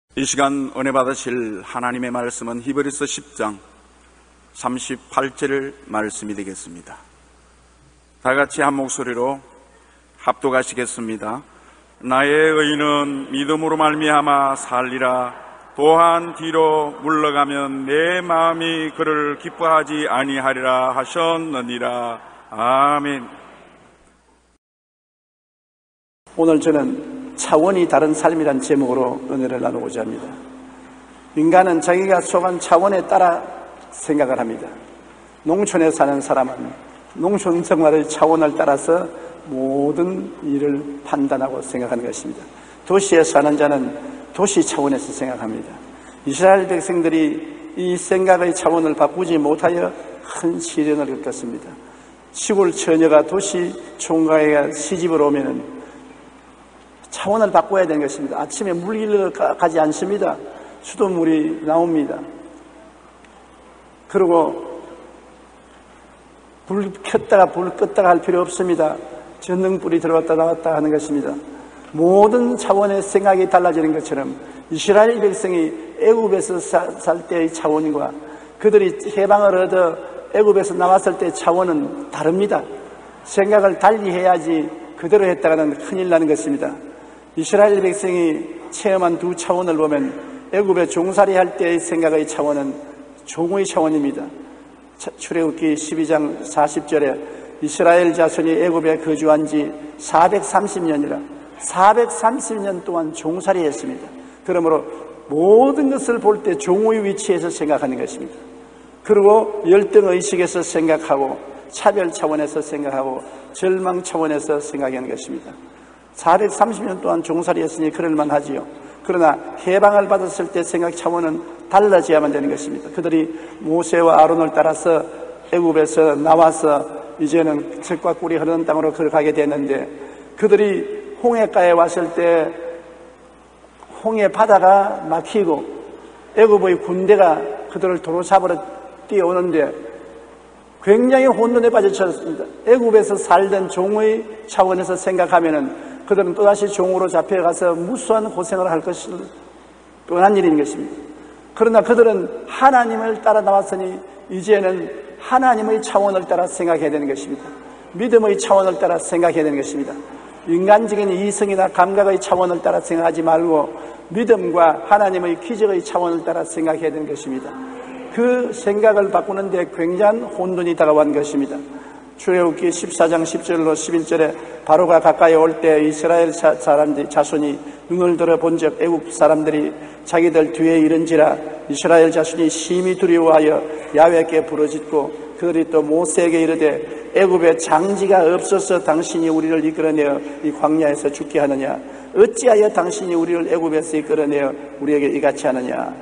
이 시간 은혜 받으실 하나님의 말씀은 히브리서 10장 38절 말씀이 되겠습니다. 다 같이 한 목소리로 합독하시겠습니다. 나의 의인은 믿음으로 말미암아 살리라. 또한 뒤로 물러가면 내 마음이 그를 기뻐하지 아니하리라 하셨느니라. 아멘. 오늘 저는 차원이 다른 삶이란 제목으로 은혜를 나누고자 합니다. 인간은 자기가 속한 차원에 따라 생각을 합니다. 농촌에 사는 사람은 농촌 생활의 차원을 따라서 모든 일을 판단하고 생각하는 것입니다. 도시에 사는 자는 도시 차원에서 생각합니다. 이스라엘 백성들이 이 생각의 차원을 바꾸지 못하여 큰 시련을 겪었습니다. 시골 처녀가 도시 총각에게 시집을 오면은 차원을 바꿔야 되는 것입니다. 아침에 물 길러 가지 않습니다. 수돗물이 나옵니다. 그리고 불 켰다가 불 껐다가 할 필요 없습니다. 전등불이 들어왔다 나왔다 하는 것입니다. 모든 차원의 생각이 달라지는 것처럼 이스라엘 백성이 애굽에서 살 때의 차원과 그들이 해방을 얻어 애굽에서 나왔을 때의 차원은 다릅니다. 생각을 달리 해야지 그대로 했다가는 큰일 나는 것입니다. 이스라엘 백성이 체험한 두 차원을 보면 애굽에 종살이할 때의 생각의 차원은 종의 차원입니다. 출애굽기 12장 40절에 이스라엘 자손이 애굽에 거주한 지 430년이라 430년 동안 종살이했습니다. 그러므로 모든 것을 볼 때 종의 위치에서 생각하는 것입니다. 그리고 열등의식에서 생각하고 차별 차원에서 생각하고 절망 차원에서 생각하는 것입니다. 430년 동안 종살이했으니 그럴만하지요. 그러나 해방을 받았을 때 생각 차원은 달라져야만 되는 것입니다. 그들이 모세와 아론을 따라서 애굽에서 나와서 이제는 젖과 꿀이 흐르는 땅으로 걸어가게 됐는데 그들이 홍해가에 왔을 때 홍해 바다가 막히고 애굽의 군대가 그들을 도로 잡으러 뛰어오는데 굉장히 혼돈에 빠져있었습니다. 애굽에서 살던 종의 차원에서 생각하면은 그들은 또다시 종으로 잡혀가서 무수한 고생을 할 것이 뻔한 일인 것입니다. 그러나 그들은 하나님을 따라 나왔으니 이제는 하나님의 차원을 따라 생각해야 되는 것입니다. 믿음의 차원을 따라 생각해야 되는 것입니다. 인간적인 이성이나 감각의 차원을 따라 생각하지 말고 믿음과 하나님의 기적의 차원을 따라 생각해야 되는 것입니다. 그 생각을 바꾸는데 굉장한 혼돈이 다가온 것입니다. 출애굽기 14장 10절로 11절에 바로가 가까이 올 때 이스라엘 사람들이 자손이 눈을 들어 본즉 애굽 사람들이 자기들 뒤에 이른지라 이스라엘 자손이 심히 두려워하여 야훼께 부르짖고 그들이 또 모세에게 이르되 애굽에 장지가 없어서 당신이 우리를 이끌어내어 이 광야에서 죽게 하느냐 어찌하여 당신이 우리를 애굽에서 이끌어내어 우리에게 이같이 하느냐.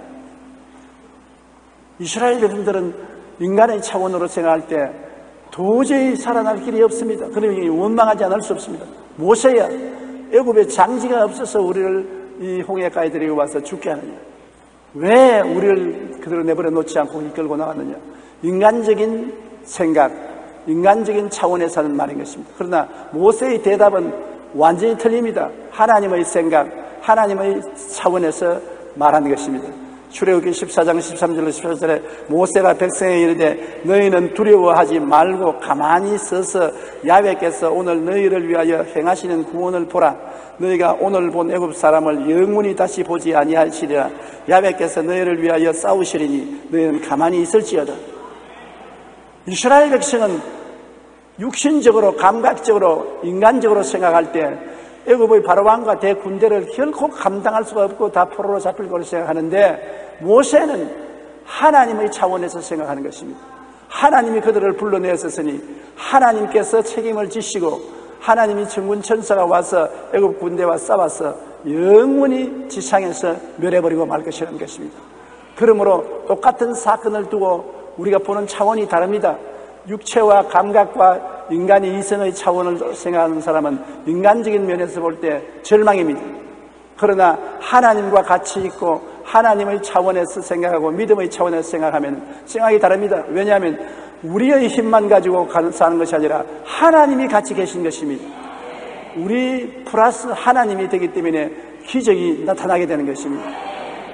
이스라엘 백성들은 인간의 차원으로 생각할 때 도저히 살아날 길이 없습니다. 그러니 원망하지 않을 수 없습니다. 모세야 애굽에 장지가 없어서 우리를 이 홍해가에 데리고 와서 죽게 하느냐. 왜 우리를 그대로 내버려 놓지 않고 이끌고 나왔느냐. 인간적인 생각, 인간적인 차원에서 하는 말인 것입니다. 그러나 모세의 대답은 완전히 틀립니다. 하나님의 생각, 하나님의 차원에서 말하는 것입니다. 출애굽기 14장 13절로 14절에 모세가 백성에게 이르되 너희는 두려워하지 말고 가만히 서서 야훼께서 오늘 너희를 위하여 행하시는 구원을 보라. 너희가 오늘 본 애굽 사람을 영원히 다시 보지 아니하시리라. 야훼께서 너희를 위하여 싸우시리니 너희는 가만히 있을지어다. 이스라엘 백성은 육신적으로 감각적으로 인간적으로 생각할 때 애굽의 바로왕과 대군대를 결코 감당할 수가 없고 다 포로로 잡힐 것을 생각하는데 모세는 하나님의 차원에서 생각하는 것입니다. 하나님이 그들을 불러내었으니 하나님께서 책임을 지시고 하나님이 천군 천사가 와서 애굽 군대와 싸워서 영원히 지상에서 멸해버리고 말 것이라는 것입니다. 그러므로 똑같은 사건을 두고 우리가 보는 차원이 다릅니다. 육체와 감각과 인간의 이성의 차원을 생각하는 사람은 인간적인 면에서 볼 때 절망입니다. 그러나 하나님과 같이 있고 하나님의 차원에서 생각하고 믿음의 차원에서 생각하면 생각이 다릅니다. 왜냐하면 우리의 힘만 가지고 사는 것이 아니라 하나님이 같이 계신 것입니다. 우리 플러스 하나님이 되기 때문에 기적이 나타나게 되는 것입니다.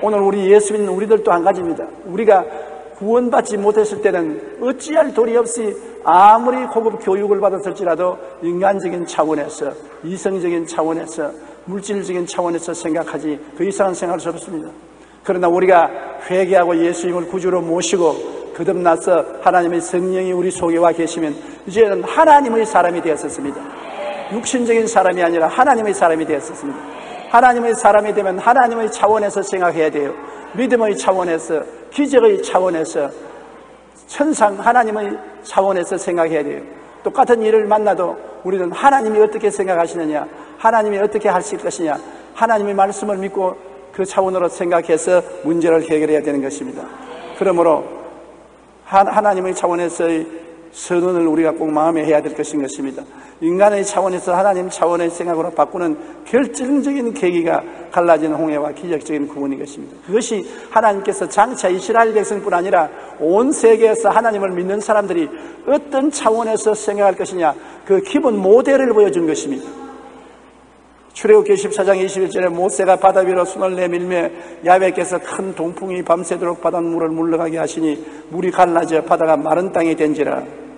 오늘 우리 예수 믿는 우리들도 한 가지입니다. 우리가 구원받지 못했을 때는 어찌할 도리 없이 아무리 고급 교육을 받았을지라도 인간적인 차원에서, 이성적인 차원에서, 물질적인 차원에서 생각하지 그 이상은 생각할 수 없습니다. 그러나 우리가 회개하고 예수님을 구주로 모시고 거듭나서 하나님의 성령이 우리 속에 와 계시면 이제는 하나님의 사람이 되었습니다. 육신적인 사람이 아니라 하나님의 사람이 되었습니다. 하나님의 사람이 되면 하나님의 차원에서 생각해야 돼요. 믿음의 차원에서, 기적의 차원에서, 천상 하나님의 차원에서 생각해야 돼요. 똑같은 일을 만나도 우리는 하나님이 어떻게 생각하시느냐, 하나님이 어떻게 하실 것이냐, 하나님의 말씀을 믿고 그 차원으로 생각해서 문제를 해결해야 되는 것입니다. 그러므로 하나님의 차원에서의 선언을 우리가 꼭 마음에 해야 될 것인 것입니다. 인간의 차원에서 하나님 차원의 생각으로 바꾸는 결정적인 계기가 갈라진 홍해와 기적적인 구원인 것입니다. 그것이 하나님께서 장차 이스라엘 백성뿐 아니라 온 세계에서 하나님을 믿는 사람들이 어떤 차원에서 생각할 것이냐, 그 기본 모델을 보여준 것입니다. 출애굽기 14장 21절에 모세가 바다 위로 손을 내밀며 야훼께서 큰 동풍이 밤새도록 바닷물을 물러가게 하시니 물이 갈라져 바다가 마른 땅이 된지라.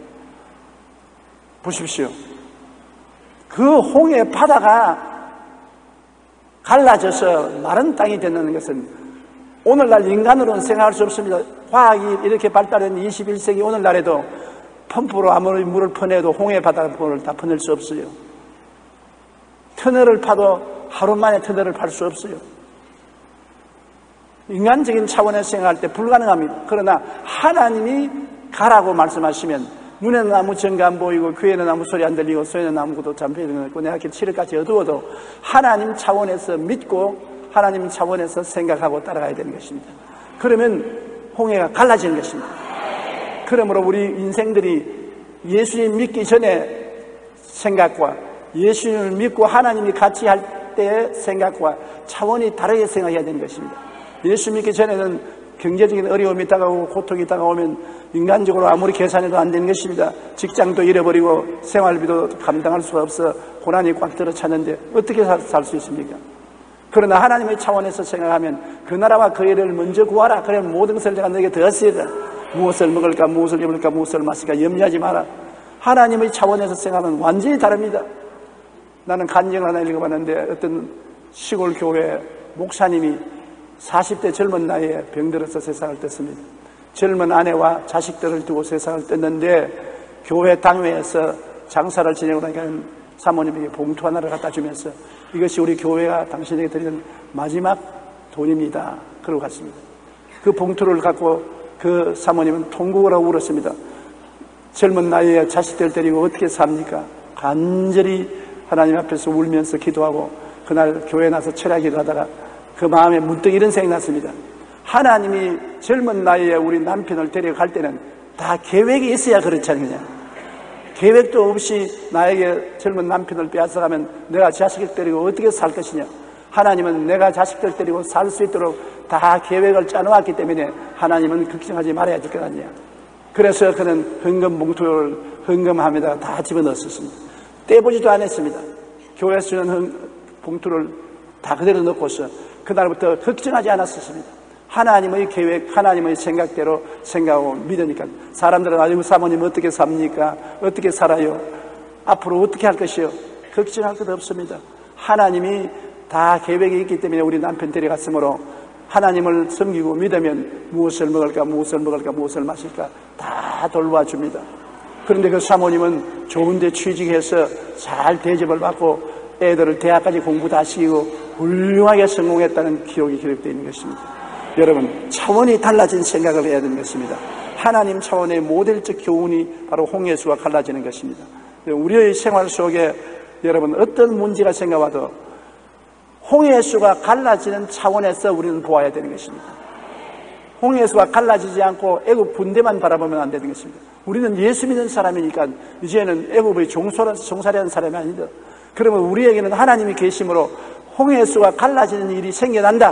보십시오. 그 홍해 바다가 갈라져서 마른 땅이 된다는 것은 오늘날 인간으로는 생각할 수 없습니다. 과학이 이렇게 발달한 21세기 오늘날에도 펌프로 아무리 물을 퍼내도 홍해 바닷물을 다 퍼낼 수 없어요. 터널을 파도 하루 만에 터널을 팔 수 없어요. 인간적인 차원에서 생각할 때 불가능합니다. 그러나 하나님이 가라고 말씀하시면 눈에는 아무 증거 안 보이고 귀에는 아무 소리 안 들리고 손에는 아무것도 잠재되는 없고 내 앞에 7일까지 어두워도 하나님 차원에서 믿고 하나님 차원에서 생각하고 따라가야 되는 것입니다. 그러면 홍해가 갈라지는 것입니다. 그러므로 우리 인생들이 예수님 믿기 전에 생각과 예수님을 믿고 하나님이 같이 할 때의 생각과 차원이 다르게 생각해야 되는 것입니다. 예수 믿기 전에는 경제적인 어려움이 다가오고 고통이 다가오면 인간적으로 아무리 계산해도 안 되는 것입니다. 직장도 잃어버리고 생활비도 감당할 수가 없어 고난이 꽉 들어찼는데 어떻게 살 수 있습니까? 그러나 하나님의 차원에서 생각하면 그 나라와 그 일을 먼저 구하라. 그러면 모든 것을 내가 너에게 더하시리라. 무엇을 먹을까, 무엇을 입을까, 무엇을 마실까 염려하지 마라. 하나님의 차원에서 생각하면 완전히 다릅니다. 나는 간증을 하나 읽어봤는데 어떤 시골 교회 목사님이 40대 젊은 나이에 병들어서 세상을 떴습니다. 젊은 아내와 자식들을 두고 세상을 떴는데 교회 당회에서 장사를 지내고 나니까 사모님에게 봉투 하나를 갖다 주면서 이것이 우리 교회가 당신에게 드리는 마지막 돈입니다. 그러고 갔습니다. 그 봉투를 갖고 그 사모님은 통곡을 하고 울었습니다. 젊은 나이에 자식들 데리고 어떻게 삽니까? 간절히 하나님 앞에서 울면서 기도하고 그날 교회에 나서 철야 기도하다가 그 마음에 문득 이런 생각이 났습니다. 하나님이 젊은 나이에 우리 남편을 데려갈 때는 다 계획이 있어야 그렇지 않느냐. 계획도 없이 나에게 젊은 남편을 빼앗아가면 내가 자식을 데리고 어떻게 살 것이냐. 하나님은 내가 자식들 데리고 살 수 있도록 다 계획을 짜놓았기 때문에 하나님은 걱정하지 말아야 될 것 아니냐. 그래서 그는 헌금 봉투를 헌금함에다가 다 집어넣었습니다. 떼보지도 않았습니다. 교회에서 주는 봉투를 다 그대로 넣고서 그날부터 걱정하지 않았습니다. 하나님의 계획, 하나님의 생각대로 생각하고 믿으니까 사람들은 아이고 사모님 어떻게 삽니까? 어떻게 살아요? 앞으로 어떻게 할 것이요? 걱정할 것 없습니다. 하나님이 다 계획이 있기 때문에 우리 남편 데려갔으므로 하나님을 섬기고 믿으면 무엇을 먹을까, 무엇을 먹을까, 무엇을 마실까 다 돌봐줍니다. 그런데 그 사모님은 좋은 데 취직해서 잘 대접을 받고 애들을 대학까지 공부 다 시키고 훌륭하게 성공했다는 기록이 기록되어 있는 것입니다. 여러분, 차원이 달라진 생각을 해야 되는 것입니다. 하나님 차원의 모델적 교훈이 바로 홍해수가 갈라지는 것입니다. 우리의 생활 속에 여러분 어떤 문제가 생겨와도 홍해수가 갈라지는 차원에서 우리는 보아야 되는 것입니다. 홍해수가 갈라지지 않고 애굽 군대만 바라보면 안 되는 것입니다. 우리는 예수 믿는 사람이니까 이제는 애굽의 종살이하는 사람이 아니다. 그러면 우리에게는 하나님이 계심으로 홍해수가 갈라지는 일이 생겨난다.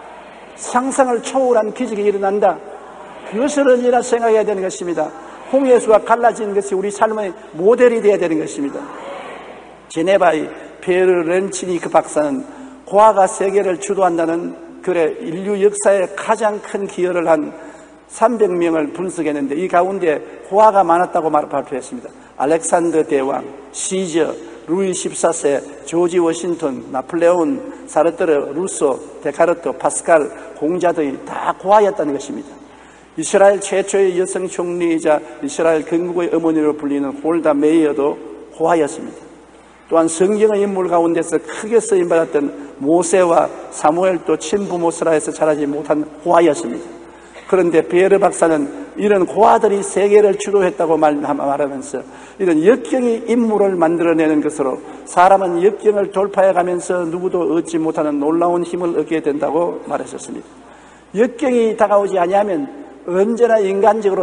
상상을 초월한 기적이 일어난다. 그것을 언제나 생각해야 되는 것입니다. 홍해수가 갈라지는 것이 우리 삶의 모델이 되어야 되는 것입니다. 제네바의 피에르 렌치니 그 박사는 고아가 세계를 주도한다는 그래 인류 역사에 가장 큰 기여를 한 300명을 분석했는데 이 가운데 호화가 많았다고 발표했습니다. 알렉산더 대왕, 시저, 루이 14세, 조지 워싱턴, 나폴레온, 사르트르, 루소, 데카르트, 파스칼, 공자들이 다 고아였다는 것입니다. 이스라엘 최초의 여성 총리이자 이스라엘 건국의 어머니로 불리는 골다 메이어도 고아였습니다. 또한 성경의 인물 가운데서 크게 쓰임받았던 모세와 사무엘도 친부모스라에서 자라지 못한 고아였습니다. 그런데 베르 박사는 이런 고아들이 세계를 주도했다고 말하면서 이런 역경이 인물을 만들어내는 것으로 사람은 역경을 돌파해가면서 누구도 얻지 못하는 놀라운 힘을 얻게 된다고 말했었습니다. 역경이 다가오지 아니하면 언제나 인간적으로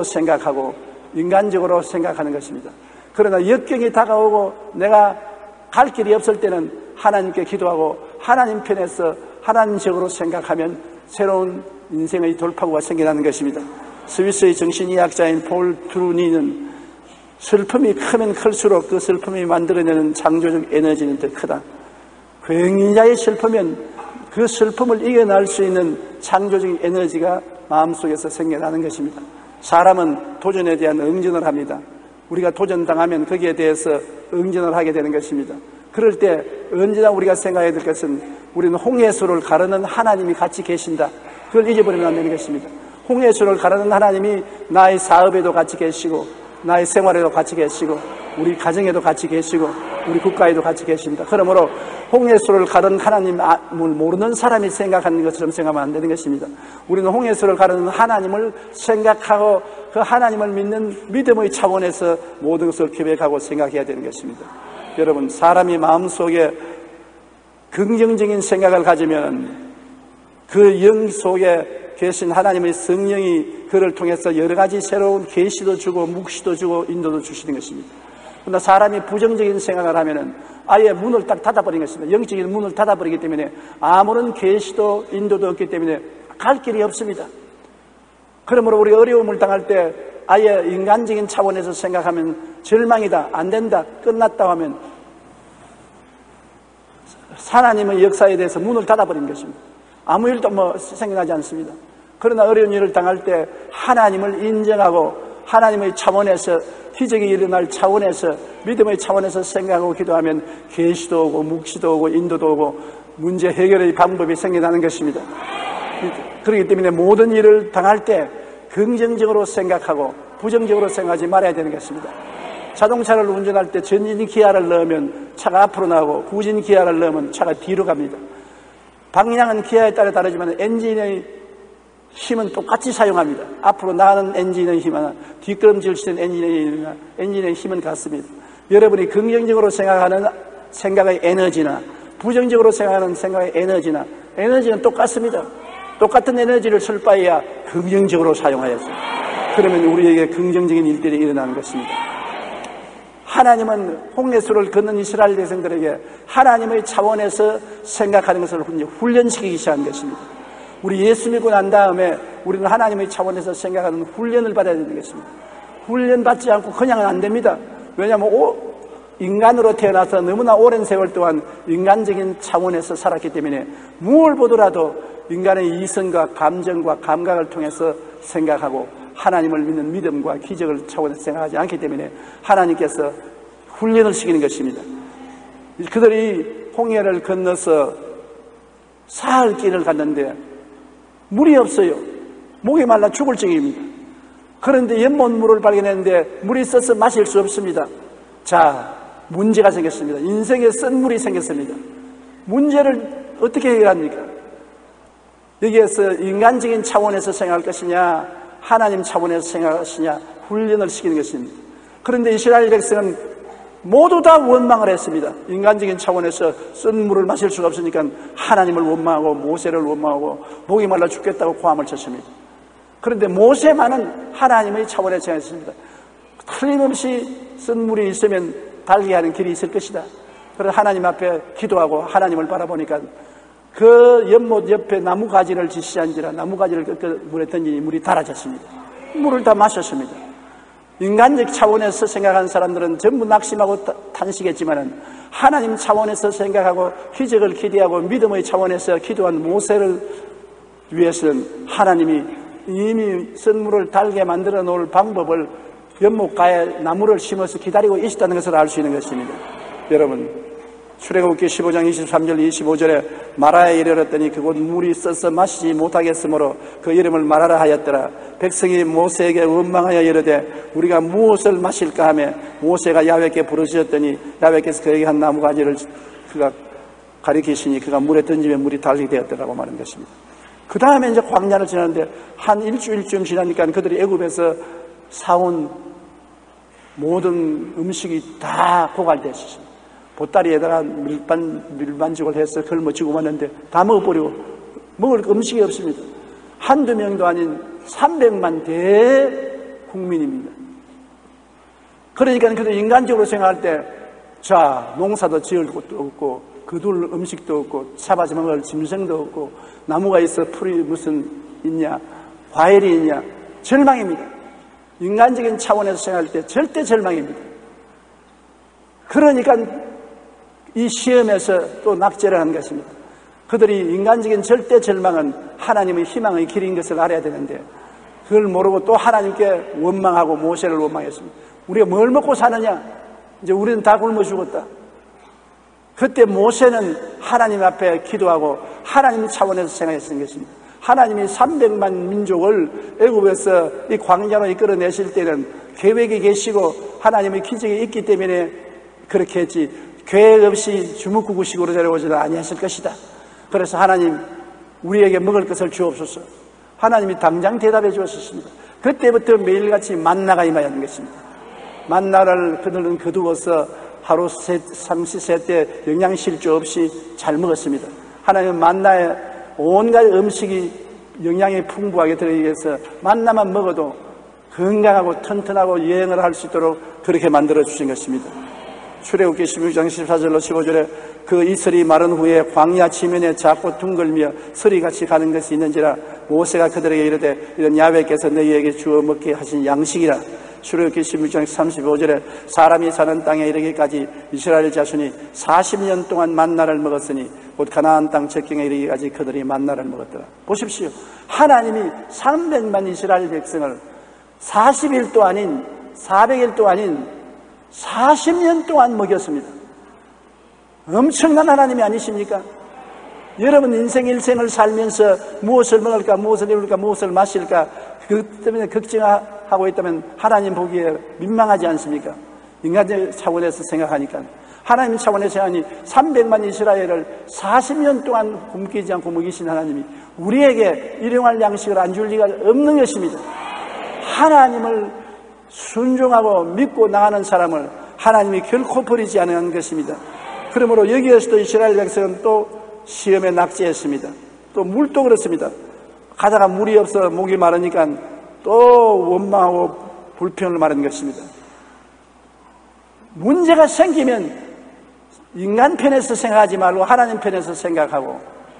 생각하는 것입니다. 그러나 역경이 다가오고 내가 갈 길이 없을 때는 하나님께 기도하고 하나님 편에서 하나님적으로 생각하면 새로운 인생의 돌파구가 생겨나는 것입니다. 스위스의 정신의학자인 폴 트루니는 슬픔이 크면 클수록 그 슬픔이 만들어내는 창조적 에너지는 더 크다. 굉장히 슬프면 그 슬픔을 이겨낼 수 있는 창조적 에너지가 마음속에서 생겨나는 것입니다. 사람은 도전에 대한 응전을 합니다. 우리가 도전당하면 거기에 대해서 응전을 하게 되는 것입니다. 그럴 때 언제나 우리가 생각해야 될 것은 우리는 홍해수를 가르는 하나님이 같이 계신다. 그걸 잊어버리면 안 되는 것입니다. 홍해수를 가르는 하나님이 나의 사업에도 같이 계시고 나의 생활에도 같이 계시고 우리 가정에도 같이 계시고 우리 국가에도 같이 계십니다. 그러므로 홍해수를 가르는 하나님을 모르는 사람이 생각하는 것처럼 생각하면 안 되는 것입니다. 우리는 홍해수를 가르는 하나님을 생각하고 그 하나님을 믿는 믿음의 차원에서 모든 것을 계획하고 생각해야 되는 것입니다. 여러분, 사람이 마음속에 긍정적인 생각을 가지면 그 영 속에 계신 하나님의 성령이 그를 통해서 여러 가지 새로운 계시도 주고 묵시도 주고 인도도 주시는 것입니다. 그러나 사람이 부정적인 생각을 하면은 아예 문을 딱 닫아버린 것입니다. 영적인 문을 닫아버리기 때문에 아무런 계시도 인도도 없기 때문에 갈 길이 없습니다. 그러므로 우리 어려움을 당할 때 아예 인간적인 차원에서 생각하면 절망이다, 안 된다, 끝났다 하면 하나님의 역사에 대해서 문을 닫아버린 것입니다. 아무 일도 생겨나지 않습니다. 그러나 어려운 일을 당할 때 하나님을 인정하고 하나님의 차원에서 기적이 일어날 차원에서 믿음의 차원에서 생각하고 기도하면 계시도 오고 묵시도 오고 인도도 오고 문제 해결의 방법이 생겨나는 것입니다. 그렇기 때문에 모든 일을 당할 때 긍정적으로 생각하고 부정적으로 생각하지 말아야 되는 것입니다. 자동차를 운전할 때 전진 기아를 넣으면 차가 앞으로 나가고 후진 기아를 넣으면 차가 뒤로 갑니다. 방향은 기아에 따라 다르지만 엔진의 힘은 똑같이 사용합니다. 앞으로 나가는 엔진의 힘이나 뒷걸음질 치는 엔진의 힘은 같습니다. 여러분이 긍정적으로 생각하는 생각의 에너지나 부정적으로 생각하는 생각의 에너지는 똑같습니다. 똑같은 에너지를 쓸 바에야 긍정적으로 사용하였습니다. 그러면 우리에게 긍정적인 일들이 일어나는 것입니다. 하나님은 홍해수를 걷는 이스라엘 백성들에게 하나님의 차원에서 생각하는 것을 훈련시키기 시작한 것입니다. 우리 예수 믿고 난 다음에 우리는 하나님의 차원에서 생각하는 훈련을 받아야 되는 것입니다. 훈련받지 않고 그냥은 안 됩니다. 왜냐하면 인간으로 태어나서 너무나 오랜 세월 동안 인간적인 차원에서 살았기 때문에 무엇을 보더라도 인간의 이성과 감정과 감각을 통해서 생각하고 하나님을 믿는 믿음과 기적을 차원에서 생각하지 않기 때문에 하나님께서 훈련을 시키는 것입니다. 그들이 홍해를 건너서 사흘 길을 갔는데 물이 없어요. 목이 말라 죽을 지경입니다. 그런데 연못물을 발견했는데 물이 있어서 마실 수 없습니다. 자, 문제가 생겼습니다. 인생에 쓴 물이 생겼습니다. 문제를 어떻게 해결합니까? 여기에서 인간적인 차원에서 생각할 것이냐 하나님 차원에서 생각할 것이냐 훈련을 시키는 것입니다. 그런데 이스라엘 백성은 모두 다 원망을 했습니다. 인간적인 차원에서 쓴 물을 마실 수가 없으니까 하나님을 원망하고 모세를 원망하고 목이 말라 죽겠다고 고함을 쳤습니다. 그런데 모세만은 하나님의 차원에서 생각했습니다. 틀림없이 쓴 물이 있으면 달게 하는 길이 있을 것이다. 그래서 하나님 앞에 기도하고 하나님을 바라보니까 그 연못 옆에 나무가지를 지시한지라 나무가지를 물에 던지니 물이 달아졌습니다. 물을 다 마셨습니다. 인간적 차원에서 생각하는 사람들은 전부 낙심하고 탄식했지만 하나님 차원에서 생각하고 기적을 기대하고 믿음의 차원에서 기도한 모세를 위해서는 하나님이 이미 선물을 달게 만들어 놓을 방법을 연못가에 나무를 심어서 기다리고 있었다는 것을 알 수 있는 것입니다. 여러분, 출애굽기 15장 23절 25절에 마라에 이르렀더니 그곳 물이 써서 마시지 못하겠으므로 그 이름을 마라라 하였더라. 백성이 모세에게 원망하여 이르되 우리가 무엇을 마실까 하며 모세가 야훼께 부르짖었더니 야훼께서 그에게 한 나무가지를 그가 가리키시니 그가 물에 던지면 물이 달리 되었더라고 말한 것입니다. 그 다음에 이제 광야를 지나는데 한 일주일쯤 지나니까 그들이 애굽에서 사온 모든 음식이 다 고갈되었습니다. 보따리에다가 밀반죽을 해서 걸머쥐고 왔는데 다 먹어버리고 먹을 음식이 없습니다. 한두 명도 아닌 300만 대국민입니다. 그러니까 그들 인간적으로 생각할 때 자, 농사도 지을 곳도 없고 거둘 음식도 없고 잡아서 먹을 짐승도 없고 나무가 있어 풀이 무슨 있냐, 과일이 있냐, 절망입니다. 인간적인 차원에서 생각할 때 절대 절망입니다. 그러니까 이 시험에서 또 낙제를 한 것입니다. 그들이 인간적인 절대 절망은 하나님의 희망의 길인 것을 알아야 되는데 그걸 모르고 또 하나님께 원망하고 모세를 원망했습니다. 우리가 뭘 먹고 사느냐? 이제 우리는 다 굶어 죽었다. 그때 모세는 하나님 앞에 기도하고 하나님 차원에서 생각했던 것입니다. 하나님이 300만 민족을 애굽에서 이 광야로 이끌어내실 때는 계획이 계시고 하나님의 기적이 있기 때문에 그렇게 했지 계획 없이 주먹구구식으로 데려오지는 아니하실 것이다. 그래서 하나님 우리에게 먹을 것을 주옵소서. 하나님이 당장 대답해 주었습니다. 그때부터 매일같이 만나가 임하였는 것입니다. 만나를 그들은 거두어서 하루 삼시세 때 영양실조 없이 잘 먹었습니다. 하나님은 만나에 온갖 음식이 영양이 풍부하게 들어가기 위해서 만나만 먹어도 건강하고 튼튼하고 여행을 할 수 있도록 그렇게 만들어 주신 것입니다. 출애굽기 16장 14절로 15절에 그 이슬이 마른 후에 광야 지면에 작고 둥글며 서리같이 가는 것이 있는지라 모세가 그들에게 이르되 이런 야훼께서 너희에게 주어 먹게 하신 양식이라. 출애굽기 16장 35절에 사람이 사는 땅에 이르기까지 이스라엘 자손이 40년 동안 만나를 먹었으니 곧 가나안 땅 적경에 이르기까지 그들이 만나를 먹었더라. 보십시오. 하나님이 300만 이스라엘 백성을 40일도 아닌 400일도 아닌 40년 동안 먹였습니다. 엄청난 하나님이 아니십니까? 여러분 인생 일생을 살면서 무엇을 먹을까, 무엇을 입을까, 무엇을 마실까 그 때문에 걱정하고 있다면 하나님 보기에 민망하지 않습니까? 인간적 차원에서 생각하니까. 하나님 차원에서 생각하니 300만 이스라엘을 40년 동안 굶기지 않고 먹이신 하나님이 우리에게 일용할 양식을 안 줄 리가 없는 것입니다. 하나님을 순종하고 믿고 나가는 사람을 하나님이 결코 버리지 않은 것입니다. 그러므로 여기에서도 이스라엘 백성은 또 시험에 낙제했습니다. 또 물도 그렇습니다. 가다가 물이 없어 목이 마르니까 또 원망하고 불평을 말하는 것입니다. 문제가 생기면 인간 편에서 생각하지 말고 하나님 편에서 생각하고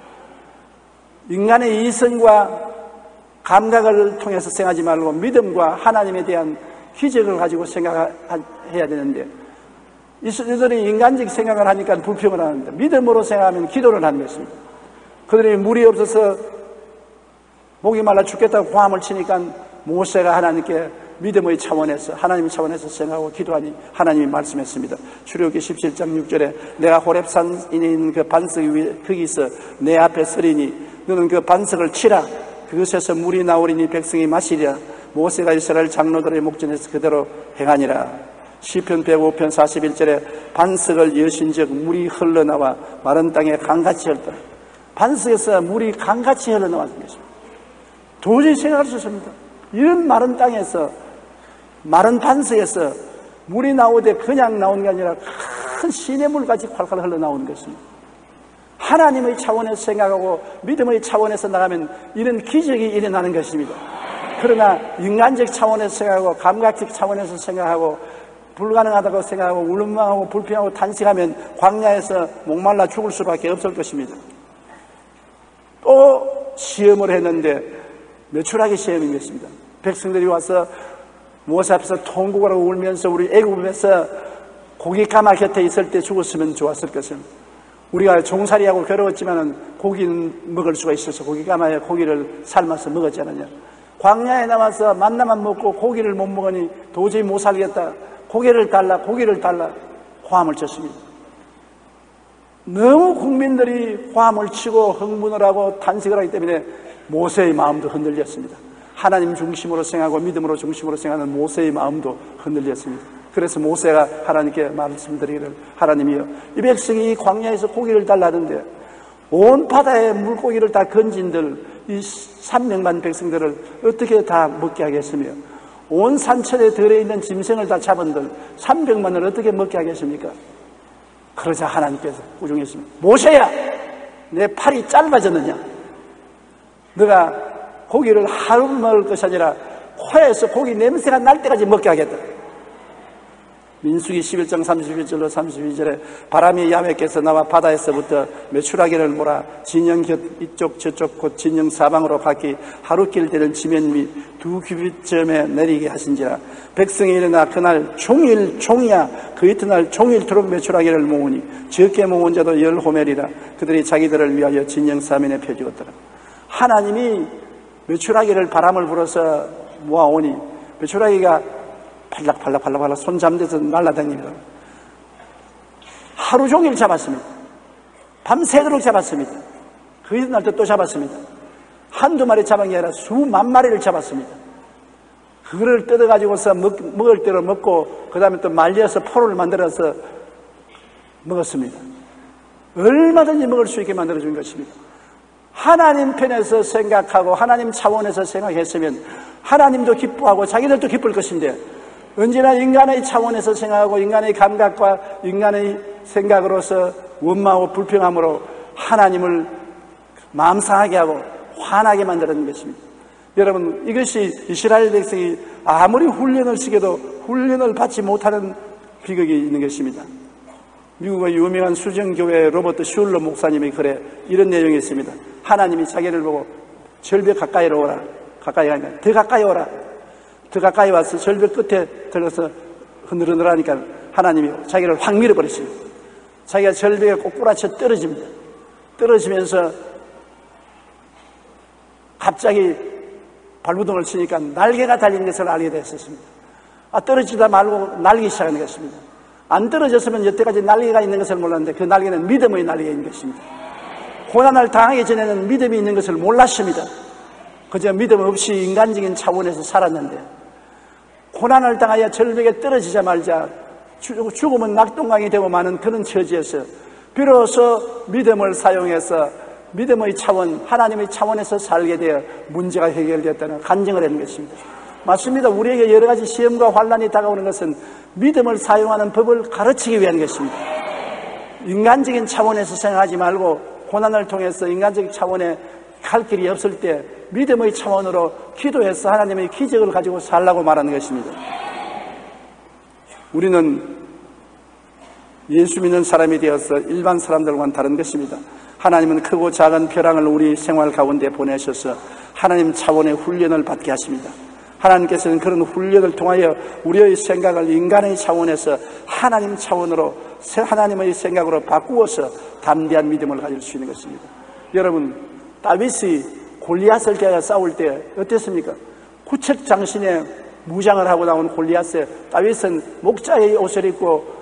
인간의 이성과 감각을 통해서 생각하지 말고 믿음과 하나님에 대한 기적을 가지고 생각해야 되는데 이들이 인간적 생각을 하니까 불평을 하는데 믿음으로 생각하면 기도를 하는 것입니다. 그들이 물이 없어서 목이 말라 죽겠다고 고함을 치니까 모세가 하나님께 믿음의 차원에서 하나님 차원에서 생각하고 기도하니 하나님이 말씀했습니다. 출애굽기 17장 6절에 내가 호렙산에 있는 그 반석 위에 거기서 내 앞에 서리니 너는 그 반석을 치라. 그것에서 물이 나오리니 백성이 마시리라. 모세가 이스라엘 장로들의 목전에서 그대로 행하니라. 시편 105편 41절에 반석을 여신즉 물이 흘러나와 마른 땅에 강같이 흘렀더라. 반석에서 물이 강같이 흘러나왔던 것입니다. 도저히 생각할 수 없습니다. 이런 마른 땅에서 마른 반석에서 물이 나오되 그냥 나오는 게 아니라 큰 시냇물같이 콸콸 흘러나오는 것입니다. 하나님의 차원에서 생각하고 믿음의 차원에서 나가면 이런 기적이 일어나는 것입니다. 그러나 인간적 차원에서 생각하고 감각적 차원에서 생각하고 불가능하다고 생각하고 울망하고 불평하고 탄식하면 광야에서 목말라 죽을 수밖에 없을 것입니다. 또 시험을 했는데 매출하기 시험인 것입니다. 백성들이 와서 모세 앞에서 통곡을 하고 울면서 우리 애굽에서 고기 가마 곁에 있을 때 죽었으면 좋았을 것입니다. 우리가 종살이하고 괴로웠지만은 고기는 먹을 수가 있어서 고기가마에 고기를 삶아서 먹었잖아요. 광야에 남아서 만나만 먹고 고기를 못 먹으니 도저히 못 살겠다. 고기를 달라 호함을 쳤습니다. 너무 국민들이 호함을 치고 흥분을 하고 탄식을 하기 때문에 모세의 마음도 흔들렸습니다. 하나님 중심으로 생각하고 믿음으로 중심으로 생각하는 모세의 마음도 흔들렸습니다. 그래서 모세가 하나님께 말씀드리기를, 하나님이여, 이 백성이 광야에서 고기를 달라는데 온 바다에 물고기를 다 건진들 이 300만 백성들을 어떻게 다 먹게 하겠으며, 온 산천에 들어있는 짐승을 다 잡은들 300만을 어떻게 먹게 하겠습니까? 그러자 하나님께서 꾸중했습니다. 모세야, 내 팔이 짧아졌느냐? 너가 고기를 하루 먹을 것이 아니라 코에서 고기 냄새가 날 때까지 먹게 하겠다. 민수기 11장 31절로 32절에 바람이 야훼께서 나와 바다에서부터 메추라기를 몰아 진영 곁 이쪽 저쪽 곧 진영 사방으로 각기 하루길 되는 지면 및 2규빗점에 내리게 하신지라. 백성이 일어나 그날 종일 종이야 그 이튿날 종일토록 메추라기를 모으니 적게 모은 자도 10호멜이라. 그들이 자기들을 위하여 진영 사면에 펴주었더라. 하나님이 메추라기를 바람을 불어서 모아오니 메추라기가 팔락팔락 손 잠대서 날아다닙니다. 하루 종일 잡았습니다. 밤새도록 잡았습니다. 그 이튿날도 또 잡았습니다. 한두 마리 잡은 게 아니라 수만 마리를 잡았습니다. 그거를 뜯어가지고서 먹을 대로 먹고 그 다음에 또 말려서 포를 만들어서 먹었습니다. 얼마든지 먹을 수 있게 만들어준 것입니다. 하나님 편에서 생각하고 하나님 차원에서 생각했으면 하나님도 기뻐하고 자기들도 기쁠 것인데, 언제나 인간의 차원에서 생각하고 인간의 감각과 인간의 생각으로서 원망하고 불평함으로 하나님을 마음 상하게 하고 화나게 만드는 것입니다. 여러분, 이것이 이스라엘 백성이 아무리 훈련을 시켜도 훈련을 받지 못하는 비극이 있는 것입니다. 미국의 유명한 수정교회 로버트 슐러 목사님의 글에 이런 내용이 있습니다. 하나님이 자기를 보고 절벽 가까이로 오라, 가까이 가니까 더 가까이 오라, 더 가까이 와서 절벽 끝에 들어서 흔들흔들하니까 하나님이 자기를 확 밀어버리십니다. 자기가 절벽에 꼬꾸라쳐 떨어집니다. 떨어지면서 갑자기 발부동을 치니까 날개가 달린 것을 알게 됐었습니다. 떨어지다 말고 날기 시작하는 것입니다. 안 떨어졌으면 여태까지 날개가 있는 것을 몰랐는데 그 날개는 믿음의 날개가 있는 것입니다. 고난을 당하기 전에는 믿음이 있는 것을 몰랐습니다. 그저 믿음 없이 인간적인 차원에서 살았는데 고난을 당하여 절벽에 떨어지자마자 죽으면 낙동강이 되고 마는 그런 처지에서 비로소 믿음을 사용해서 믿음의 차원, 하나님의 차원에서 살게 되어 문제가 해결되었다는 간증을 하는 것입니다. 맞습니다. 우리에게 여러 가지 시험과 환난이 다가오는 것은 믿음을 사용하는 법을 가르치기 위한 것입니다. 인간적인 차원에서 생각하지 말고 고난을 통해서 인간적 차원에 갈 길이 없을 때 믿음의 차원으로 기도해서 하나님의 기적을 가지고 살라고 말하는 것입니다. 우리는 예수 믿는 사람이 되어서 일반 사람들과는 다른 것입니다. 하나님은 크고 작은 벼랑을 우리 생활 가운데 보내셔서 하나님 차원의 훈련을 받게 하십니다. 하나님께서는 그런 훈련을 통하여 우리의 생각을 인간의 차원에서 하나님 차원으로, 하나님의 생각으로 바꾸어서 담대한 믿음을 가질 수 있는 것입니다. 여러분, 다윗이 골리앗을 대하여 싸울 때 어땠습니까? 구책장신에 무장을 하고 나온 골리앗에 다윗은 목자의 옷을 입고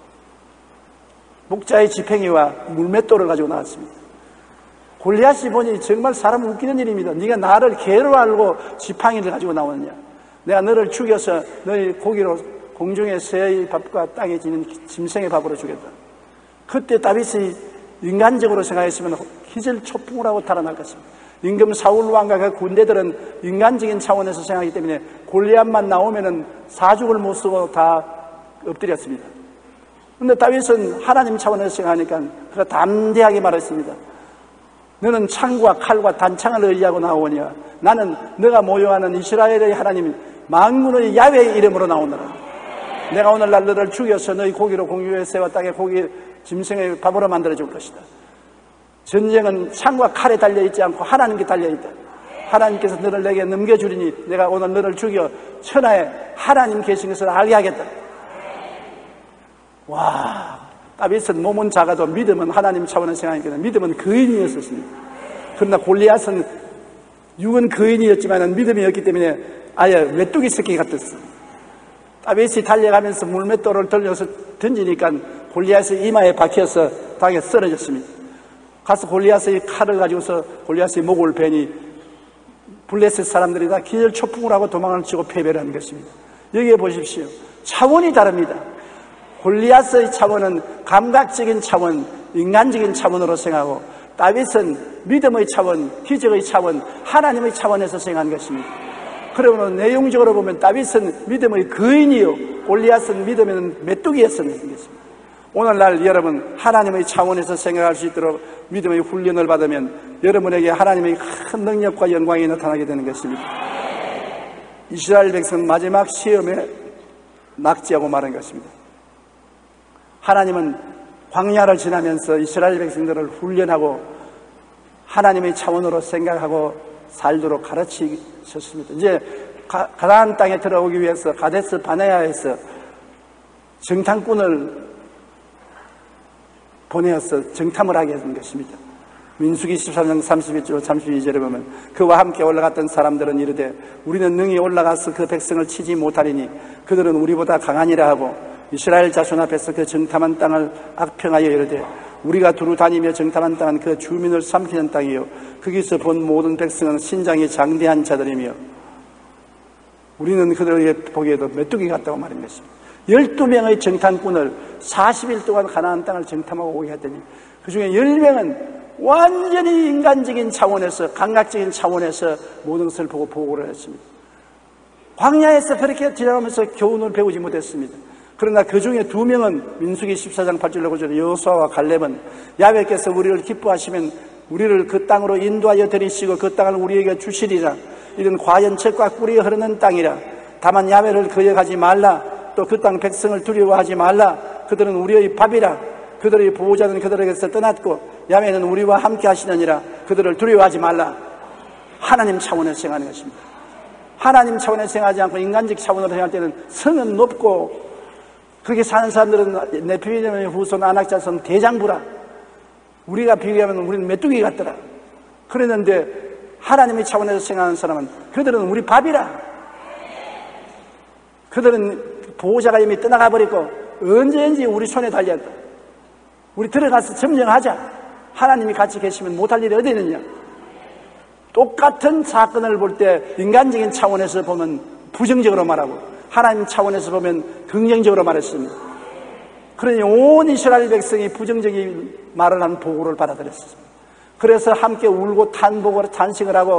목자의 지팽이와 물맷돌을 가지고 나왔습니다. 골리앗이 보니 정말 사람 웃기는 일입니다. 네가 나를 개로 알고 지팡이를 가지고 나오느냐? 내가 너를 죽여서 너희 고기로 공중의 새의 밥과 땅에 지는 짐승의 밥으로 주겠다. 그때 다윗이 인간적으로 생각했으면 기절초풍을 하고 달아날 것입니다. 임금 사울 왕과 그 군대들은 인간적인 차원에서 생각하기 때문에 골리앗만 나오면은 사죽을 못 쓰고 다 엎드렸습니다. 그런데 다윗은 하나님 차원에서 생각하니까 그가 담대하게 말했습니다. 너는 창과 칼과 단창을 의지하고 나오냐? 나는 너가 모욕하는 이스라엘의 하나님 만군의 야훼의 이름으로 나오노라. 내가 오늘날 너를 죽여서 너희 고기로 공유의 새와 땅의 고기 짐승의 밥으로 만들어줄 것이다. 전쟁은 창과 칼에 달려있지 않고 하나님께 달려있다. 하나님께서 너를 내게 넘겨주리니 내가 오늘 너를 죽여 천하에 하나님 계신 것을 알게 하겠다. 와, 다윗은 몸은 작아도 믿음은 하나님 차원의 생각이니까 믿음은 거인이었습니다. 그러나 골리앗은 육은 거인이었지만 믿음이었기 때문에 아예 메뚜기 새끼 같았어. 다윗이 달려가면서 물맷돌을 돌려서 던지니까 골리앗의 이마에 박혀서 당에 쓰러졌습니다. 가서 골리앗의 칼을 가지고서 골리앗의 목을 베니 블레셋 사람들이 다 기절초풍을 하고 도망을 치고 패배를 한 것입니다. 여기에 보십시오. 차원이 다릅니다. 골리앗의 차원은 감각적인 차원, 인간적인 차원으로 생각하고 다윗은 믿음의 차원, 기적의 차원, 하나님의 차원에서 생각한 것입니다. 그러면 내용적으로 보면 다윗은 믿음의 거인이요 골리앗은 믿음의 메뚜기였었는 것입니다. 오늘날 여러분 하나님의 차원에서 생각할 수 있도록 믿음의 훈련을 받으면 여러분에게 하나님의 큰 능력과 영광이 나타나게 되는 것입니다. 이스라엘 백성은 마지막 시험에 낙지하고 마른 것입니다. 하나님은 광야를 지나면서 이스라엘 백성들을 훈련하고 하나님의 차원으로 생각하고 살도록 가르치셨습니다. 이제 가나안 땅에 들어오기 위해서 가데스 바네아에서 정탐꾼을 보내어서 정탐을 하게 된 것입니다. 민수기 13장 31절 32절에 보면 그와 함께 올라갔던 사람들은 이르되 우리는 능히 올라가서 그 백성을 치지 못하리니 그들은 우리보다 강하니라 하고 이스라엘 자손 앞에서 그 정탐한 땅을 악평하여 이르되 우리가 두루 다니며 정탐한 땅은 그 주민을 삼키는 땅이요 거기서 본 모든 백성은 신장이 장대한 자들이며 우리는 그들에게 보기에도 메뚜기 같다고 말한 것입니다. 12명의 정탐꾼을 40일 동안 가나안 땅을 정탐하고 오게 했더니 그 중에 10명은 완전히 인간적인 차원에서 감각적인 차원에서 모든 것을 보고 보고를 했습니다. 광야에서 그렇게 지나가면서 교훈을 배우지 못했습니다. 그러나 그 중에 2명은 민수기 14장 8절로 9절에 여호수아와 갈렙은 야훼께서 우리를 기뻐하시면 우리를 그 땅으로 인도하여 들이시고 그 땅을 우리에게 주시리라. 이는 과연책과 꿀이 흐르는 땅이라. 다만 야훼를 거역하지 말라. 또 그 땅 백성을 두려워하지 말라. 그들은 우리의 밥이라. 그들의 보호자는 그들에게서 떠났고 야훼는 우리와 함께 하시느니라. 그들을 두려워하지 말라. 하나님 차원에서 생각하는 것입니다. 하나님 차원에서 생각하지 않고 인간적 차원으로 생각할 때는 성은 높고 그렇게 사는 사람들은 네피림의 후손 아낙자손 대장부라. 우리가 비교하면 우리는 메뚜기 같더라. 그랬는데 하나님의 차원에서 생각하는 사람은 그들은 우리 밥이라. 그들은 보호자가 이미 떠나가 버리고 언제든지 우리 손에 달렸다. 우리 들어가서 점령하자. 하나님이 같이 계시면 못할 일이 어디 있느냐. 똑같은 사건을 볼 때 인간적인 차원에서 보면 부정적으로 말하고 하나님 차원에서 보면 긍정적으로 말했습니다. 그러니 온 이스라엘 백성이 부정적인 말을 한 보고를 받아들였습니다. 그래서 함께 울고 탄복을 탄식을 하고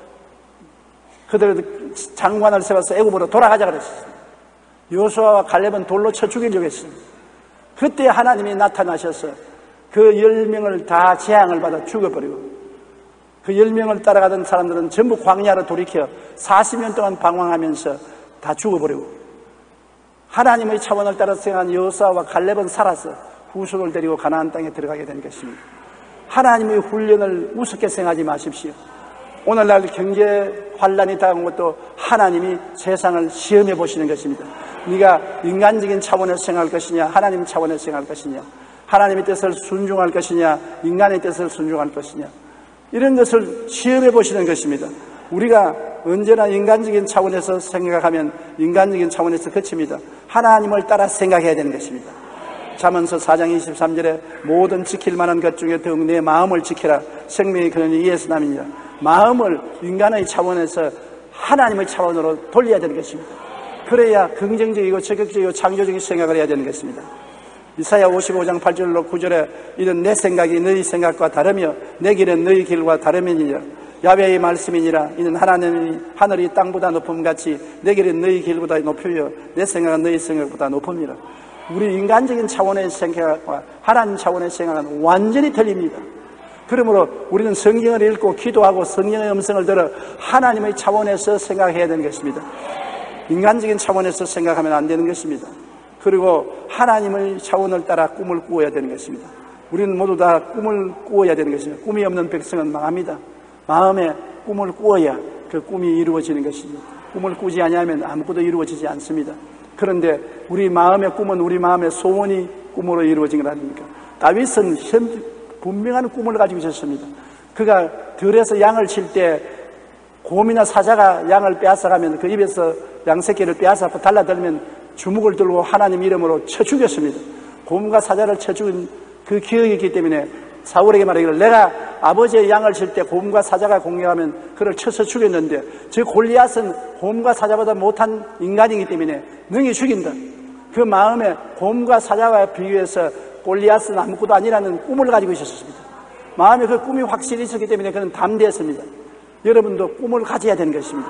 그들 장관을 세워서 애굽으로 돌아가자 그랬습니다. 여호수아와 갈렙은 돌로 쳐 죽이려고 했습니다. 그때 하나님이 나타나셔서 그 10명을 다 재앙을 받아 죽여버리고 그 10명을 따라가던 사람들은 전부 광야로 돌이켜 40년 동안 방황하면서 다 죽어버리고 하나님의 차원을 따라 생각한 여호수아와 갈렙은 살아서 후손을 데리고 가나안 땅에 들어가게 된 것입니다. 하나님의 훈련을 우습게 생각하지 마십시오. 오늘날 경제 환란이 당한 것도 하나님이 세상을 시험해 보시는 것입니다. 네가 인간적인 차원에서 생각할 것이냐 하나님 차원에서 생각할 것이냐 하나님의 뜻을 순종할 것이냐 인간의 뜻을 순종할 것이냐 이런 것을 시험해 보시는 것입니다. 우리가 언제나 인간적인 차원에서 생각하면 인간적인 차원에서 그칩니다. 하나님을 따라 생각해야 되는 것입니다. 잠언서 4장 23절에 모든 지킬 만한 것 중에 더욱 내 마음을 지키라. 생명이 그러니 이에서 남이니라. 마음을 인간의 차원에서 하나님의 차원으로 돌려야 되는 것입니다. 그래야 긍정적이고 적극적이고 창조적인 생각을 해야 되는 것입니다. 이사야 55장 8절로 9절에 이는 내 생각이 너희 생각과 다르며 내 길은 너희 길과 다름이니라. 야훼의 말씀이니라. 이는 하나님이 하늘이 땅보다 높음같이 내 길은 너희 길보다 높으며 내 생각은 너희 생각보다 높음이라. 우리 인간적인 차원의 생각과 하나님 차원의 생각은 완전히 틀립니다. 그러므로 우리는 성경을 읽고 기도하고 성령의 음성을 들어 하나님의 차원에서 생각해야 되는 것입니다. 인간적인 차원에서 생각하면 안 되는 것입니다. 그리고 하나님의 차원을 따라 꿈을 꾸어야 되는 것입니다. 우리는 모두 다 꿈을 꾸어야 되는 것입니다. 꿈이 없는 백성은 망합니다. 마음에 꿈을 꾸어야 그 꿈이 이루어지는 것입니다. 꿈을 꾸지 아니하면 아무것도 이루어지지 않습니다. 그런데 우리 마음의 꿈은 우리 마음의 소원이 꿈으로 이루어진 것 아닙니까? 다윗은 분명한 꿈을 가지고 있었습니다. 그가 들에서 양을 칠 때 곰이나 사자가 양을 빼앗아가면 그 입에서 양새끼를 빼앗아서 달라들면 주먹을 들고 하나님 이름으로 쳐 죽였습니다. 곰과 사자를 쳐 죽인 그 기억이 있기 때문에 사울에게 말하기를 내가 아버지의 양을 칠 때 곰과 사자가 공격하면 그를 쳐서 죽였는데 저 골리앗은 곰과 사자보다 못한 인간이기 때문에 능히 죽인다. 그 마음에 곰과 사자와 비교해서 골리앗은 아무것도 아니라는 꿈을 가지고 있었습니다. 마음에 그 꿈이 확실히 있었기 때문에 그는 담대했습니다. 여러분도 꿈을 가져야 되는 것입니다.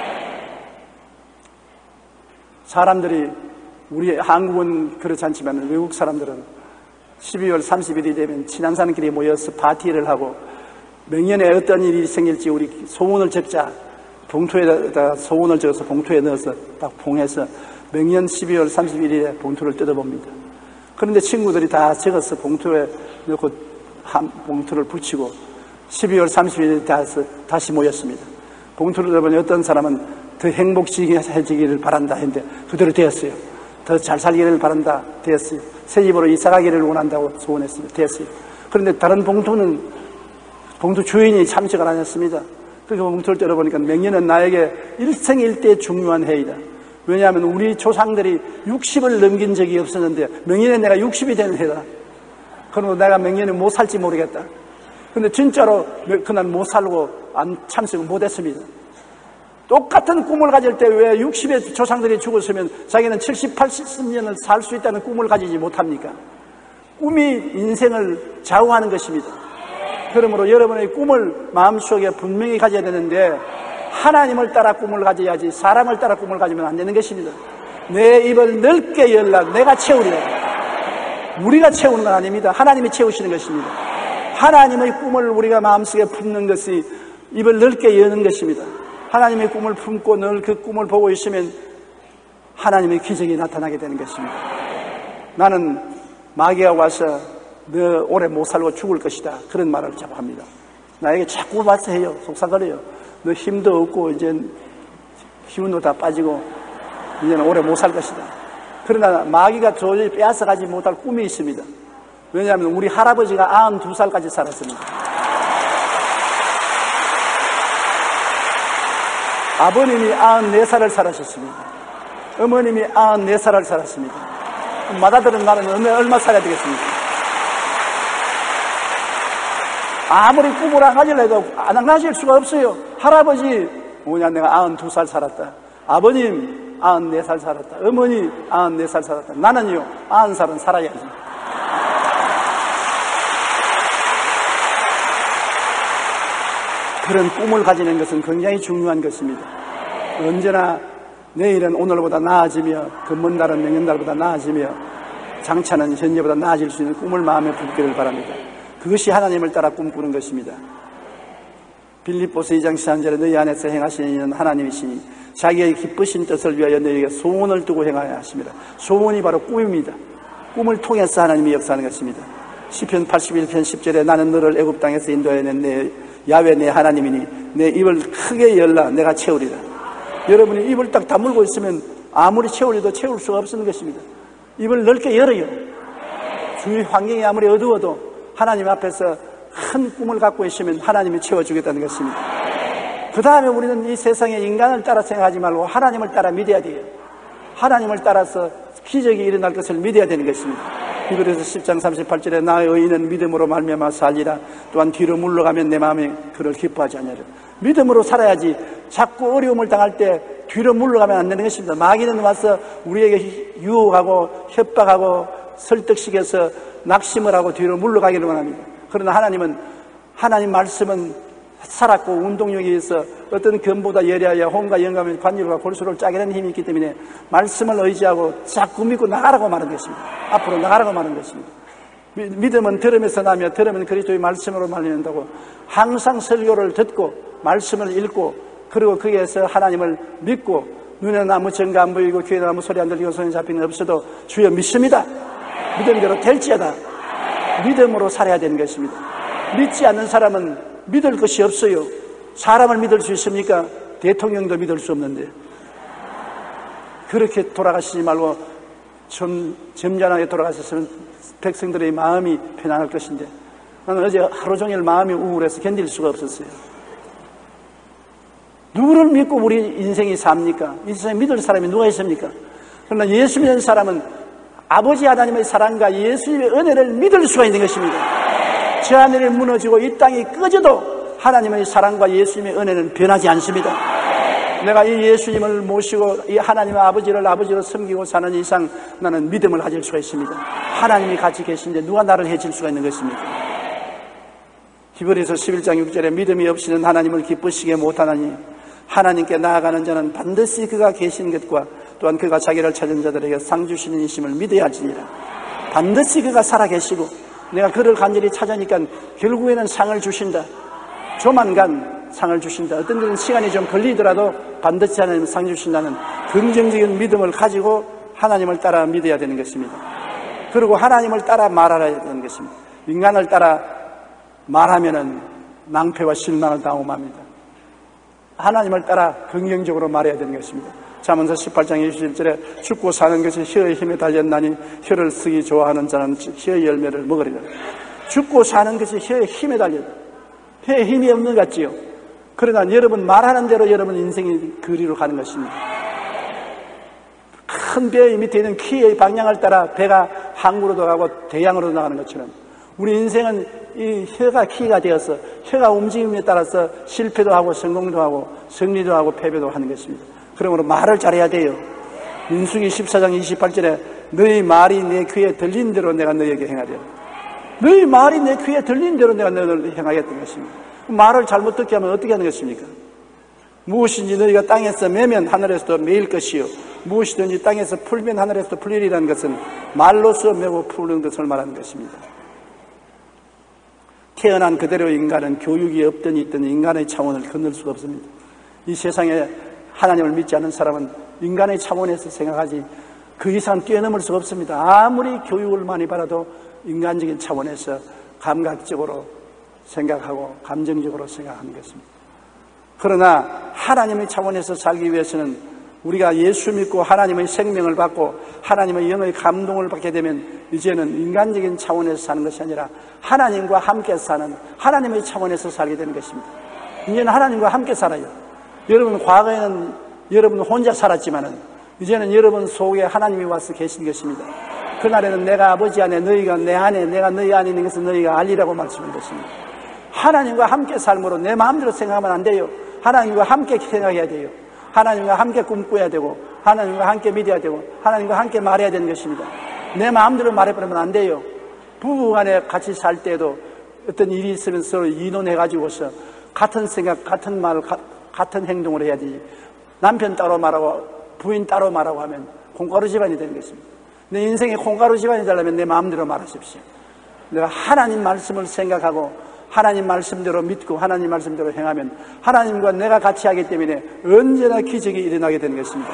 사람들이 우리 한국은 그렇지 않지만 외국 사람들은 12월 30일이 되면 친한산끼리 모여서 파티를 하고 명년에 어떤 일이 생길지 우리 소원을 적자. 봉투에다 소원을 적어서 봉투에 넣어서 딱 봉해서 명년 12월 31일에 봉투를 뜯어봅니다. 그런데 친구들이 다 적어서 봉투에 넣고 한 봉투를 붙이고 12월 30일에 다시 모였습니다. 봉투를 뜯어보니 어떤 사람은 더 행복해지기를 바란다 했는데 그대로 되었어요. 더 잘 살기를 바란다 되었어요. 새 집으로 이사가기를 원한다고 소원했습니다. 되었어요. 그런데 다른 봉투 주인이 참석을 안 했습니다. 그래서 봉투를 뜯어보니까 명년은 나에게 일생일대 중요한 해이다. 왜냐하면 우리 조상들이 60을 넘긴 적이 없었는데 명년에 내가 60이 되는 해다. 그리고 내가 명년에 못 살지 모르겠다. 근데 진짜로 그날 못 살고 참석을 못했습니다. 똑같은 꿈을 가질 때 왜 60의 조상들이 죽었으면 자기는 70, 80년을 살 수 있다는 꿈을 가지지 못합니까? 꿈이 인생을 좌우하는 것입니다. 그러므로 여러분의 꿈을 마음속에 분명히 가져야 되는데 하나님을 따라 꿈을 가져야지 사람을 따라 꿈을 가지면 안 되는 것입니다. 내 입을 넓게 열라 내가 채우리라. 우리가 채우는 건 아닙니다. 하나님이 채우시는 것입니다. 하나님의 꿈을 우리가 마음속에 품는 것이 입을 넓게 여는 것입니다. 하나님의 꿈을 품고 늘 그 꿈을 보고 있으면 하나님의 기적이 나타나게 되는 것입니다. 나는 마귀가 와서 너 오래 못 살고 죽을 것이다 그런 말을 자꾸 합니다. 나에게 자꾸 와서 해요. 속삭거려요. 너 힘도 없고 이제 기운도 다 빠지고 이제는 오래 못 살 것이다. 그러나 마귀가 도저히 빼앗아가지 못할 꿈이 있습니다. 왜냐하면 우리 할아버지가 92살까지 살았습니다. 아버님이 94살을 살았습니다. 어머님이 94살을 살았습니다. 맏아들은 나는 얼마 살아야 되겠습니까? 아무리 꿈을 안 가지려 해도 안 가질 수가 없어요. 할아버지 뭐냐 내가 92살 살았다. 아버님 94살 살았다. 어머니 94살 살았다. 나는요 90살은 살아야지. 그런 꿈을 가지는 것은 굉장히 중요한 것입니다. 언제나 내일은 오늘보다 나아지며 금문달은 명년달보다 나아지며 장차는 현재보다 나아질 수 있는 꿈을 마음에 품기를 바랍니다. 그것이 하나님을 따라 꿈꾸는 것입니다. 빌립보서 2장 13절에 너희 안에서 행하시는 이는 하나님이시니 자기의 기쁘신 뜻을 위하여 너희에게 소원을 두고 행하여 하십니다. 소원이 바로 꿈입니다. 꿈을 통해서 하나님이 역사하는 것입니다. 시편 81편 10절에 나는 너를 애굽 땅에서 인도하여 낸 내 야훼 내 하나님이니 내 입을 크게 열라 내가 채우리라. 여러분이 입을 딱 다물고 있으면 아무리 채우려도 채울 수가 없는 것입니다. 입을 넓게 열어요. 주위 환경이 아무리 어두워도 하나님 앞에서 큰 꿈을 갖고 있으면 하나님이 채워주겠다는 것입니다. 그 다음에 우리는 이 세상에 인간을 따라 생각하지 말고 하나님을 따라 믿어야 돼요. 하나님을 따라서 기적이 일어날 것을 믿어야 되는 것입니다. 히브리서 10장 38절에 나의 의인은 믿음으로 말미암아 살리라. 또한 뒤로 물러가면 내 마음에 그를 기뻐하지 않으리라. 믿음으로 살아야지 자꾸 어려움을 당할 때 뒤로 물러가면 안 되는 것입니다. 마귀는 와서 우리에게 유혹하고 협박하고 설득시켜서 낙심을 하고 뒤로 물러가기를 원합니다. 그러나 하나님은 하나님 말씀은 살았고 운동력에 의해서 어떤 견보다 예리하여 혼과 영감의 관율과 골수를 짜게는 힘이 있기 때문에 말씀을 의지하고 자꾸 믿고 나가라고 말하는 것입니다. 앞으로 나가라고 말하는 것입니다. 믿음은 들음에서 나며 들으면 그리스도의 말씀으로 말린다고 항상 설교를 듣고 말씀을 읽고 그리고 거기에서 하나님을 믿고 눈에는 아무 증거 안 보이고 귀에는 아무 소리 안 들리고 손에 잡히는 없어도 주여 믿습니다. 믿음대로 될지어다. 믿음으로 살아야 되는 것입니다. 믿지 않는 사람은 믿을 것이 없어요. 사람을 믿을 수 있습니까? 대통령도 믿을 수 없는데. 그렇게 돌아가시지 말고 좀 점잖하게 돌아가셨으면 백성들의 마음이 편안할 것인데 나는 어제 하루 종일 마음이 우울해서 견딜 수가 없었어요. 누구를 믿고 우리 인생이 삽니까? 이 세상에 믿을 사람이 누가 있습니까? 그러나 예수 믿는 사람은 아버지 하나님의 사랑과 예수님의 은혜를 믿을 수가 있는 것입니다. 저 하늘이 무너지고 이 땅이 꺼져도 하나님의 사랑과 예수님의 은혜는 변하지 않습니다. 내가 이 예수님을 모시고 이 하나님의 아버지를 아버지로 섬기고 사는 이상 나는 믿음을 가질 수가 있습니다. 하나님이 같이 계신데 누가 나를 해칠 수가 있는 것입니까? 히브리서 11장 6절에 믿음이 없이는 하나님을 기쁘시게 못하나니 하나님께 나아가는 자는 반드시 그가 계신 것과 또한 그가 자기를 찾은 자들에게 상 주시는 이심을 믿어야 할지니라. 반드시 그가 살아계시고 내가 그를 간절히 찾으니까 결국에는 상을 주신다. 조만간 상을 주신다. 어떤 때는 시간이 좀 걸리더라도 반드시 하나님 상 주신다는 긍정적인 믿음을 가지고 하나님을 따라 믿어야 되는 것입니다. 그리고 하나님을 따라 말하야 되는 것입니다. 인간을 따라 말하면은 낭패와 실망을 당함합니다. 하나님을 따라 긍정적으로 말해야 되는 것입니다. 잠언서 18장 21절에 죽고 사는 것이 혀의 힘에 달렸나니 혀를 쓰기 좋아하는 자는 혀의 열매를 먹으리라. 죽고 사는 것이 혀의 힘에 달렸다. 혀에 힘이 없는 것 같지요. 그러나 여러분 말하는 대로 여러분 인생이 그리로 가는 것입니다. 큰 배 밑에 있는 키의 방향을 따라 배가 항구로도 가고 대양으로도 나가는 것처럼 우리 인생은 이 혀가 키가 되어서 혀가 움직임에 따라서 실패도 하고 성공도 하고 승리도 하고 패배도 하는 것입니다. 그러므로 말을 잘해야 돼요. 민수기 14장 28절에 너희 말이 내 귀에 들린 대로 내가 너희에게 행하리라. 너희 말이 내 귀에 들린 대로 내가 너희를 행하겠다는 것입니다. 말을 잘못 듣게 하면 어떻게 하는 것입니까? 무엇인지 너희가 땅에서 매면 하늘에서도 매일 것이요 무엇이든지 땅에서 풀면 하늘에서도 풀리리라는 것은 말로서 매고 푸는 것을 말하는 것입니다. 태어난 그대로 인간은 교육이 없든 있든 인간의 차원을 건널 수가 없습니다. 이 세상에 하나님을 믿지 않는 사람은 인간의 차원에서 생각하지 그 이상 뛰어넘을 수가 없습니다. 아무리 교육을 많이 받아도 인간적인 차원에서 감각적으로 생각하고 감정적으로 생각하는 것입니다. 그러나 하나님의 차원에서 살기 위해서는 우리가 예수 믿고 하나님의 생명을 받고 하나님의 영의 감동을 받게 되면 이제는 인간적인 차원에서 사는 것이 아니라 하나님과 함께 사는 하나님의 차원에서 살게 되는 것입니다. 이제는 하나님과 함께 살아요. 여러분 과거에는 여러분 혼자 살았지만은 이제는 여러분 속에 하나님이 와서 계신 것입니다. 그날에는 내가 아버지 안에 너희가 내 안에 내가 너희 안에 있는 것을 너희가 알리라고 말씀한 것입니다. 하나님과 함께 삶으로 내 마음대로 생각하면 안 돼요. 하나님과 함께 생각해야 돼요. 하나님과 함께 꿈꿔야 되고 하나님과 함께 믿어야 되고 하나님과 함께 말해야 되는 것입니다. 내 마음대로 말해버리면 안 돼요. 부부간에 같이 살 때도 어떤 일이 있으면 서로 의논해가지고서 같은 생각, 같은 말, 같은 행동을 해야지. 남편 따로 말하고 부인 따로 말하고 하면 콩가루 집안이 되는 것입니다. 내 인생에 콩가루 집안이 되려면 내 마음대로 말하십시오. 내가 하나님 말씀을 생각하고 하나님 말씀대로 믿고 하나님 말씀대로 행하면 하나님과 내가 같이 하기 때문에 언제나 기적이 일어나게 되는 것입니다.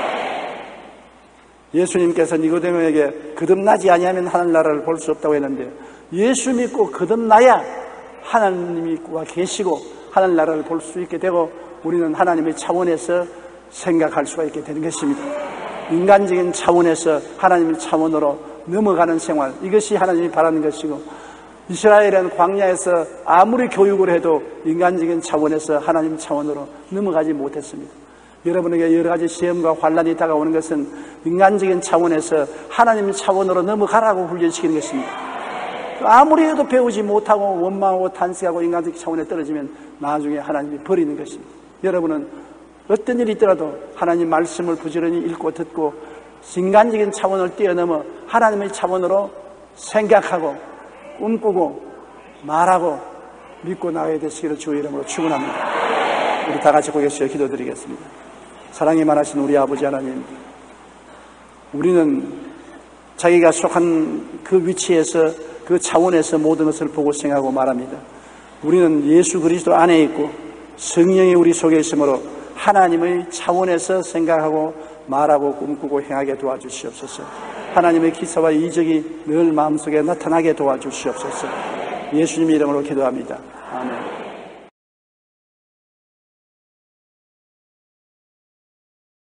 예수님께서 니고데모에게 거듭나지 아니하면 하늘나라를 볼 수 없다고 했는데 예수 믿고 거듭나야 하나님이 와 계시고 하늘나라를 볼 수 있게 되고 우리는 하나님의 차원에서 생각할 수가 있게 되는 것입니다. 인간적인 차원에서 하나님의 차원으로 넘어가는 생활, 이것이 하나님이 바라는 것이고 이스라엘은 광야에서 아무리 교육을 해도 인간적인 차원에서 하나님 차원으로 넘어가지 못했습니다. 여러분에게 여러 가지 시험과 환난이 다가오는 것은 인간적인 차원에서 하나님 차원으로 넘어가라고 훈련시키는 것입니다. 아무리 해도 배우지 못하고 원망하고 탄식하고 인간적 차원에 떨어지면 나중에 하나님이 버리는 것입니다. 여러분은 어떤 일이 있더라도 하나님 말씀을 부지런히 읽고 듣고 인간적인 차원을 뛰어넘어 하나님의 차원으로 생각하고 꿈꾸고 말하고 믿고 나가야 되시기를 주의 이름으로 축원합니다. 우리 다 같이 고개 숙여 기도드리겠습니다. 사랑이 많으신 우리 아버지 하나님, 우리는 자기가 속한 그 위치에서 그 차원에서 모든 것을 보고 생각하고 말합니다. 우리는 예수 그리스도 안에 있고 성령이 우리 속에 있으므로 하나님의 차원에서 생각하고 말하고 꿈꾸고 행하게 도와주시옵소서. 하나님의 기사와 이적이 늘 마음속에 나타나게 도와주시옵소서. 예수님 이름으로 기도합니다. 아멘.